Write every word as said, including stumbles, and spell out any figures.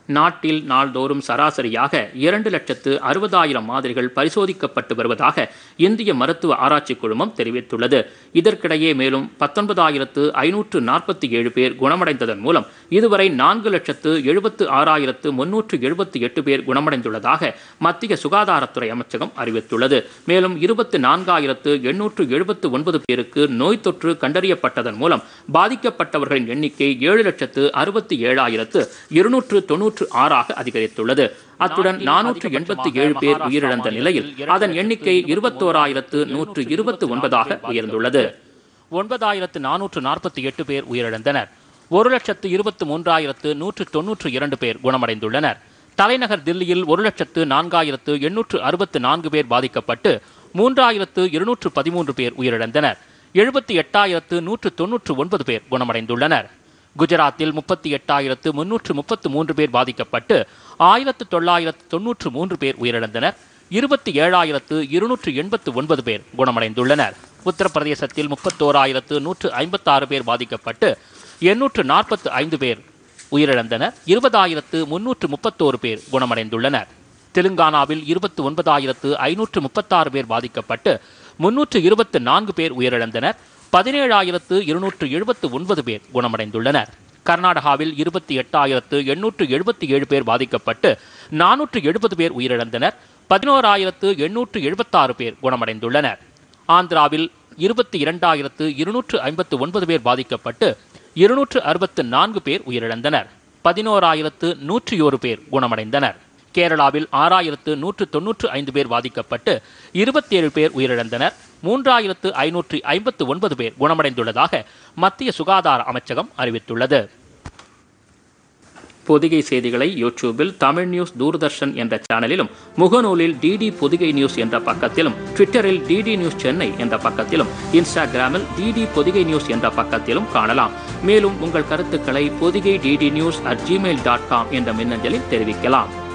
நாட்டில் நாள்தோறும் சராசரியாக இரண்டு லட்சத்து அறுபதாயிரம் மாதிரிகள் பரிசோதிக்கப்பட்டு வருவதாக இந்திய மருத்துவ ஆராய்ச்சி குழுமம் தெரிவித்துள்ளது. இதற்கிடையே மேலும் பத்தொன்பதாயிரத்து ஐநூற்று நாற்பத்தி ஏழு பேர் குணமடைந்ததன் மூலம் இதுவரை நான்கு லட்சத்து எழுபத்து ஆறாயிரத்து முன்னூற்று எழுபத்தி எட்டு பேர் குணமடைந்துள்ளதாக மத்திய சுகாதாரத்துறை அமைச்சகம் அறிவித்துள்ளது. மேலும் இருபத்தி நான்காயிரத்து எண்ணூற்று எழுபத்து ஒன்பது பேருக்கு நோய் தொற்று கண்டறியப்பட்டதன் மூலம் பாதிக்கப்பட்டவர்களின் எண்ணிக்கை ஏழு லட்சத்து அறுபத்தி ஏழாயிரத்து இருநூற்று தொன்னூற்று ஆறாக அதிகரித்துள்ளது. அத்துடன் நானூற்று எண்பத்தி ஏழு பேர் உயிரிழந்த நிலையில் அதன் எண்ணிக்கை இருபத்தோராயிரத்து நூற்று இருபத்தி ஒன்பதாக உயர்ந்துள்ளது. ஒன்பதாயிரத்து நானூற்று நாற்பத்தி எட்டு பேர் உயிரிழந்தனர். ஒரு லட்சத்து இருபத்தி மூன்றாயிரத்து நூற்று தொன்னூற்று இரண்டு பேர் குணமடைந்துள்ளனர். தலைநகர் தில்லியில் ஒரு லட்சத்து நான்காயிரத்து எண்ணூற்று அறுபத்தி நான்கு பேர் பாதிக்கப்பட்டு மூன்றாயிரத்து இருநூற்று பதிமூன்று பேர் உயிரிழந்தனர். எழுபத்தி எட்டாயிரத்து நூற்று தொன்னூற்று ஒன்பது பேர் குணமடைந்துள்ளனர். குஜராத்தில் முப்பத்தி எட்டாயிரத்து முன்னூற்று முப்பத்து மூன்று பேர் பாதிக்கப்பட்டு ஆயிரத்து தொள்ளாயிரத்து தொன்னூற்று மூன்று பேர் உயிரிழந்தனர். இருபத்தி ஏழாயிரத்து இருநூற்று எண்பத்து ஒன்பது பேர் குணமடைந்துள்ளனர். உத்தரப்பிரதேசத்தில் முப்பத்தோராயிரத்து நூற்று ஐம்பத்தாறு பேர் பாதிக்கப்பட்டு எண்ணூற்று நாற்பத்து ஐந்து பேர் உயிரிழந்தனர். இருபதாயிரத்து முன்னூற்று முப்பத்தோரு பேர் குணமடைந்துள்ளனர். தெலுங்கானாவில் இருபத்தி ஒன்பதாயிரத்து ஐநூற்று முப்பத்தாறு பேர் பாதிக்கப்பட்டு முன்னூற்று இருபத்தி நான்கு பேர் உயிரிழந்தனர். பதினேழாயிரத்து இருநூற்று எழுபத்து ஒன்பது பேர் குணமடைந்துள்ளனர். கர்நாடகாவில் இருபத்தி எட்டாயிரத்து எண்ணூற்று எழுபத்தி ஏழு பேர் பாதிக்கப்பட்டு நானூற்று எழுபது பேர் உயிரிழந்தனர். பதினோராயிரத்து எண்ணூற்று எழுபத்தாறு பேர் குணமடைந்துள்ளனர். ஆந்திராவில் இருபத்தி இரண்டாயிரத்து இருநூற்று ஐம்பத்து ஒன்பது பேர் பாதிக்கப்பட்டு இருநூற்று அறுபத்து நான்கு பேர் உயிரிழந்தனர். பதினோராயிரத்து நூற்றி ஒரு பேர் குணமடைந்தனர். கேரளாவில் ஆறாயிரத்து நூற்று தொன்னூற்று ஐந்து பேர் பாதிக்கப்பட்டு இருபத்தி ஏழு பேர் உயிரிழந்தனர். மூன்றாயிரத்து ஐநூற்று ஐம்பத்து ஒன்பது பேர் குணமடைந்துள்ளதாக மத்திய சுகாதார அமைச்சகம் அறிவித்துள்ளது. பொதிகை செய்திகளை யூடியூபில் தமிழ் நியூஸ் தூர்தர்ஷன் என்ற சேனலிலும், முகநூலில் டிடி பொதிகை நியூஸ் என்ற பக்கத்திலும், ட்விட்டரில் டிடி நியூஸ் சென்னை என்ற பக்கத்திலும், இன்ஸ்டாகிராமில் டிடி பொதிகை நியூஸ் என்ற பக்கத்திலும் காணலாம். மேலும் உங்கள் கருத்துக்களை Podhigai DD news at Gmail dot com என்ற மின்னஞ்சலில் தெரிவிக்கலாம்.